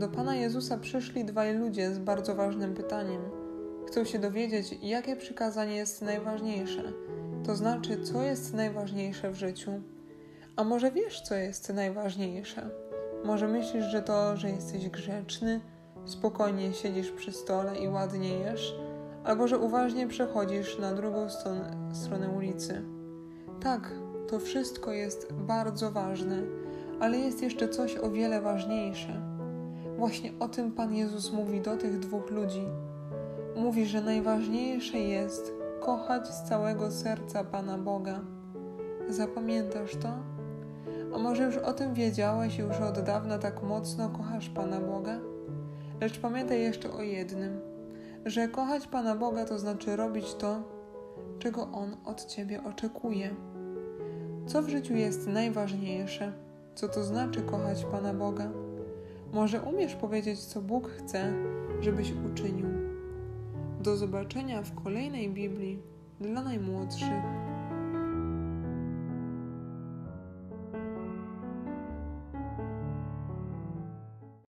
Do Pana Jezusa przyszli dwaj ludzie z bardzo ważnym pytaniem. Chcą się dowiedzieć, jakie przykazanie jest najważniejsze, to znaczy, co jest najważniejsze w życiu. A może wiesz, co jest najważniejsze? Może myślisz, że to, że jesteś grzeczny, spokojnie siedzisz przy stole i ładnie jesz, albo że uważnie przechodzisz na drugą stronę ulicy. Tak, to wszystko jest bardzo ważne, ale jest jeszcze coś o wiele ważniejsze. Właśnie o tym Pan Jezus mówi do tych dwóch ludzi. Mówi, że najważniejsze jest kochać z całego serca Pana Boga. Zapamiętasz to? A może już o tym wiedziałeś i już od dawna tak mocno kochasz Pana Boga? Lecz pamiętaj jeszcze o jednym, że kochać Pana Boga to znaczy robić to, czego On od Ciebie oczekuje. Co w życiu jest najważniejsze? Co to znaczy kochać Pana Boga? Może umiesz powiedzieć, co Bóg chce, żebyś uczynił? Do zobaczenia w kolejnej Biblii dla najmłodszych.